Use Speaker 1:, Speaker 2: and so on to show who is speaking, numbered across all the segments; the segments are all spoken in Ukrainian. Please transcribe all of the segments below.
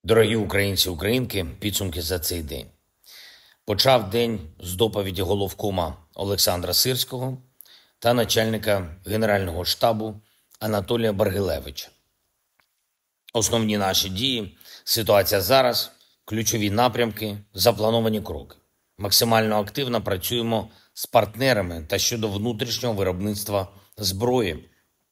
Speaker 1: Дорогі українці і українки, підсумки за цей день. Почав день з доповіді головкома Олександра Сирського та начальника Генерального штабу Анатолія Баргилевича. Основні наші дії, ситуація зараз, ключові напрямки, заплановані кроки. Максимально активно працюємо з партнерами та щодо внутрішнього виробництва зброї,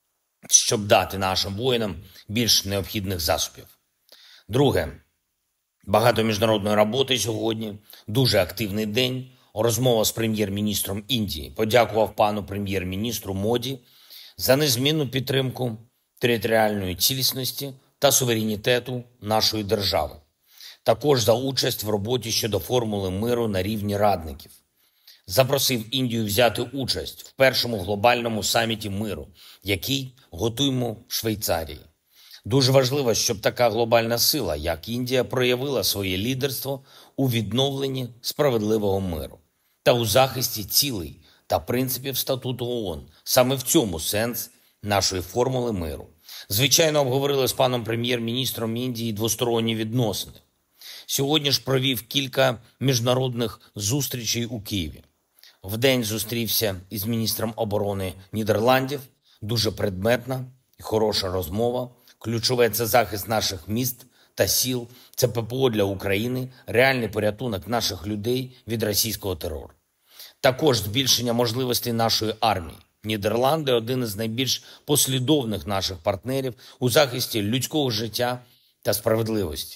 Speaker 1: щоб дати нашим воїнам більш необхідних засобів. Друге. Багато міжнародної роботи сьогодні. Дуже активний день. Розмова з прем'єр-міністром Індії. Подякував пану прем'єр-міністру Моді за незмінну підтримку територіальної цілісності та суверенітету нашої держави. Також за участь в роботі щодо формули миру на рівні радників. Запросив Індію взяти участь в першому глобальному саміті миру, який готуємо в Швейцарії. Дуже важливо, щоб така глобальна сила, як Індія, проявила своє лідерство у відновленні справедливого миру та у захисті цілей та принципів статуту ООН. Саме в цьому сенс нашої формули миру. Звичайно, обговорили з паном прем'єр-міністром Індії двосторонні відносини. Сьогодні ж провів кілька міжнародних зустрічей у Києві. Вдень зустрівся із міністром оборони Нідерландів. Дуже предметна і хороша розмова. Ключове – це захист наших міст та сіл, це ППО для України, реальний порятунок наших людей від російського терору. Також збільшення можливостей нашої армії. Нідерланди – один із найбільш послідовних наших партнерів у захисті людського життя та справедливості.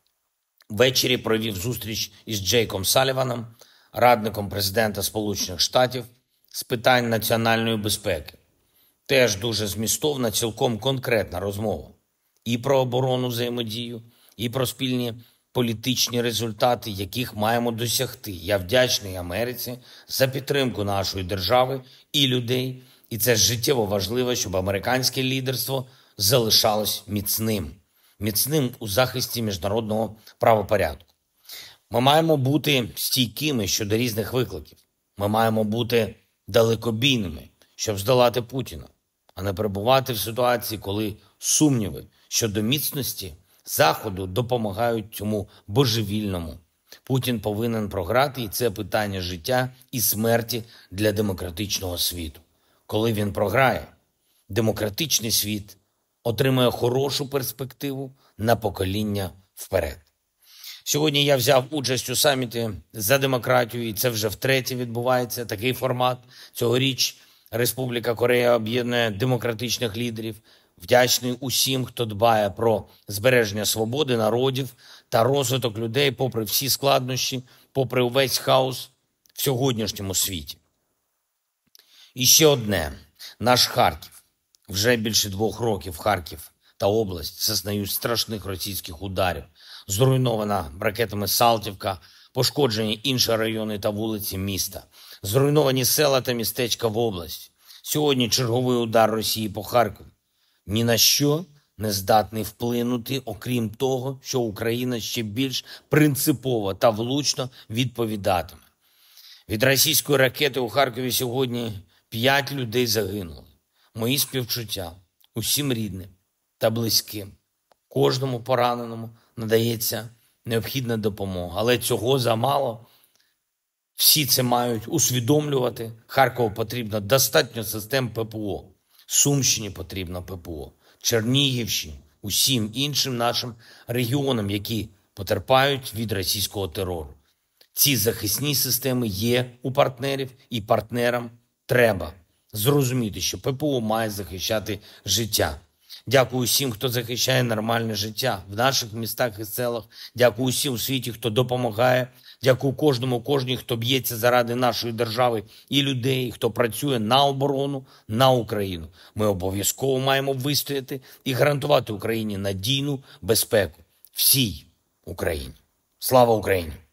Speaker 1: Ввечері провів зустріч із Джейком Саліваном, радником президента Сполучених Штатів з питань національної безпеки. Теж дуже змістовна, цілком конкретна розмова. І про оборонну взаємодію, і про спільні політичні результати, яких маємо досягти. Я вдячний Америці за підтримку нашої держави і людей. І це життєво важливо, щоб американське лідерство залишалось міцним. Міцним у захисті міжнародного правопорядку. Ми маємо бути стійкими щодо різних викликів. Ми маємо бути далекобійними, щоб здолати Путіна, а не перебувати в ситуації, коли сумніви щодо міцності Заходу допомагають цьому божевільному. Путін повинен програти, і це питання життя і смерті для демократичного світу. Коли він програє, демократичний світ отримає хорошу перспективу на покоління вперед. Сьогодні я взяв участь у саміті за демократію, і це вже втретє відбувається такий формат. Цьогоріч Республіка Корея об'єднує демократичних лідерів. Вдячний усім, хто дбає про збереження свободи народів та розвиток людей попри всі складнощі, попри увесь хаос в сьогоднішньому світі. І ще одне. Наш Харків. Вже більше 2 років Харків та область зазнають страшних російських ударів. Зруйнована ракетами Салтівка, пошкоджені інші райони та вулиці міста. Зруйновані села та містечка в області. Сьогодні черговий удар Росії по Харкову. Ні на що не здатний вплинути, окрім того, що Україна ще більш принципово та влучно відповідатиме. Від російської ракети у Харкові сьогодні 5 людей загинули. Мої співчуття усім рідним та близьким. Кожному пораненому надається необхідна допомога. Але цього замало. Всі це мають усвідомлювати. Харкову потрібно достатньо систем ППО. Сумщині потрібно ППО. Чернігівщині, усім іншим нашим регіонам, які потерпають від російського терору. Ці захисні системи є у партнерів, і партнерам треба зрозуміти, що ППО має захищати життя. Дякую всім, хто захищає нормальне життя в наших містах і селах. Дякую всім у світі, хто допомагає. Дякую кожній, хто б'ється заради нашої держави і людей, хто працює на оборону, на Україну. Ми обов'язково маємо вистояти і гарантувати Україні надійну безпеку. Всій Україні. Слава Україні!